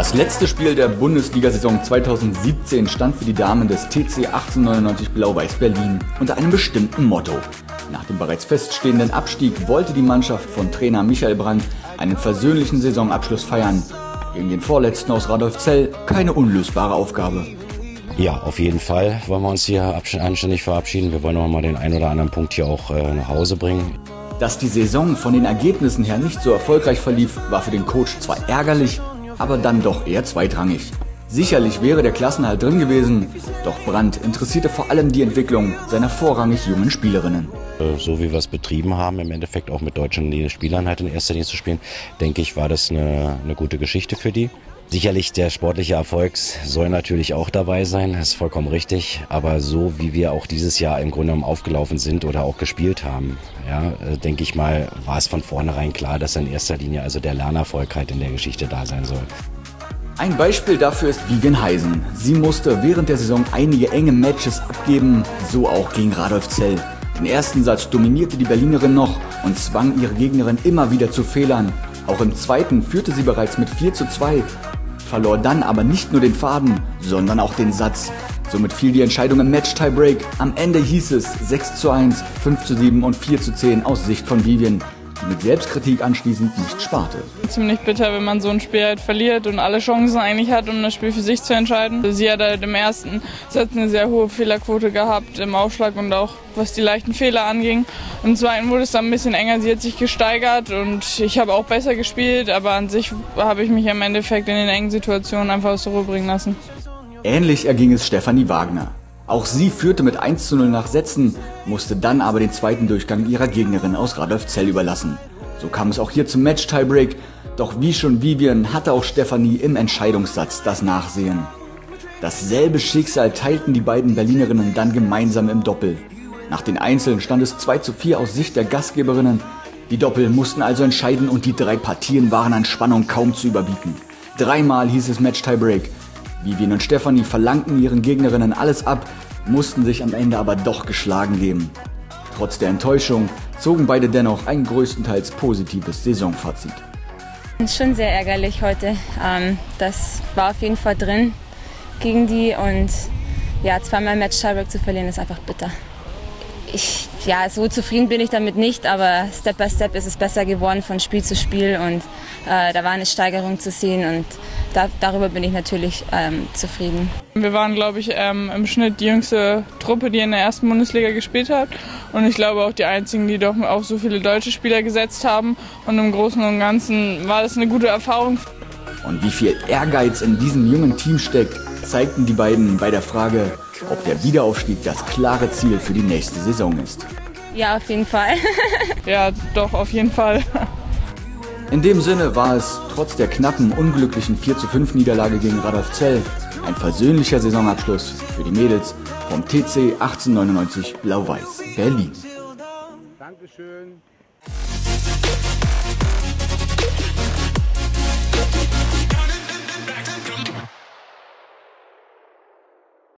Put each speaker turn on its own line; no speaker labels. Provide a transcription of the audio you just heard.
Das letzte Spiel der Bundesliga-Saison 2017 stand für die Damen des TC 1899 Blau-Weiß Berlin unter einem bestimmten Motto. Nach dem bereits feststehenden Abstieg wollte die Mannschaft von Trainer Michael Brandt einen versöhnlichen Saisonabschluss feiern. Gegen den Vorletzten aus Radolfzell keine unlösbare Aufgabe.
Ja, auf jeden Fall wollen wir uns hier anständig verabschieden. Wir wollen auch mal den einen oder anderen Punkt hier auch nach Hause bringen.
Dass die Saison von den Ergebnissen her nicht so erfolgreich verlief, war für den Coach zwar ärgerlich, aber dann doch eher zweitrangig. Sicherlich wäre der Klassenerhalt drin gewesen, doch Brandt interessierte vor allem die Entwicklung seiner vorrangig jungen Spielerinnen.
So wie wir es betrieben haben, im Endeffekt auch mit deutschen Spielern halt in erster Linie zu spielen, denke ich, war das eine gute Geschichte für die. Sicherlich der sportliche Erfolg soll natürlich auch dabei sein, das ist vollkommen richtig. Aber so wie wir auch dieses Jahr im Grunde genommen aufgelaufen sind oder auch gespielt haben, ja, denke ich mal, war es von vornherein klar, dass in erster Linie also der Lernerfolg halt in der Geschichte da sein soll.
Ein Beispiel dafür ist Vivian Heisen. Sie musste während der Saison einige enge Matches abgeben, so auch gegen Radolfzell. Den ersten Satz dominierte die Berlinerin noch und zwang ihre Gegnerin immer wieder zu Fehlern. Auch im zweiten führte sie bereits mit 4:2, verlor dann aber nicht nur den Faden, sondern auch den Satz. Somit fiel die Entscheidung im Match-Tiebreak. Am Ende hieß es 6:1, 5:7 und 4:10 aus Sicht von Vivian, die mit Selbstkritik anschließend nicht sparte.
Ziemlich bitter, wenn man so ein Spiel halt verliert und alle Chancen eigentlich hat, um das Spiel für sich zu entscheiden. Sie hat halt im ersten Satz eine sehr hohe Fehlerquote gehabt im Aufschlag und auch was die leichten Fehler anging. Im zweiten wurde es dann ein bisschen enger, sie hat sich gesteigert und ich habe auch besser gespielt, aber an sich habe ich mich im Endeffekt in den engen Situationen einfach aus der Ruhe bringen lassen.
Ähnlich erging es Stefanie Wagner. Auch sie führte mit 1:0 nach Sätzen, musste dann aber den zweiten Durchgang ihrer Gegnerin aus Radolfzell überlassen. So kam es auch hier zum Match-Tiebreak, doch wie schon Vivian hatte auch Stefanie im Entscheidungssatz das Nachsehen. Dasselbe Schicksal teilten die beiden Berlinerinnen dann gemeinsam im Doppel. Nach den Einzeln stand es 2:4 aus Sicht der Gastgeberinnen. Die Doppel mussten also entscheiden und die 3 Partien waren an Spannung kaum zu überbieten. 3-mal hieß es Match-Tiebreak. Vivian und Stefanie verlangten ihren Gegnerinnen alles ab, mussten sich am Ende aber doch geschlagen geben. Trotz der Enttäuschung zogen beide dennoch ein größtenteils positives Saisonfazit.
Es ist schon sehr ärgerlich heute. Das war auf jeden Fall drin gegen die und ja, 2-mal Match-Tiebreak zu verlieren ist einfach bitter. So zufrieden bin ich damit nicht, aber Step by Step ist es besser geworden von Spiel zu Spiel und da war eine Steigerung zu sehen und darüber bin ich natürlich zufrieden.
Wir waren, glaube ich, im Schnitt die jüngste Truppe, die in der ersten Bundesliga gespielt hat und ich glaube auch die einzigen, die doch auf so viele deutsche Spieler gesetzt haben und im Großen und Ganzen war das eine gute Erfahrung.
Und wie viel Ehrgeiz in diesem jungen Team steckt, zeigten die beiden bei der Frage, ob der Wiederaufstieg das klare Ziel für die nächste Saison ist.
Ja, auf jeden Fall.
Ja, doch, auf jeden Fall.
In dem Sinne war es trotz der knappen, unglücklichen 4:5 Niederlage gegen Radolfzell ein versöhnlicher Saisonabschluss für die Mädels vom TC 1899 Blau-Weiß Berlin.
Dankeschön.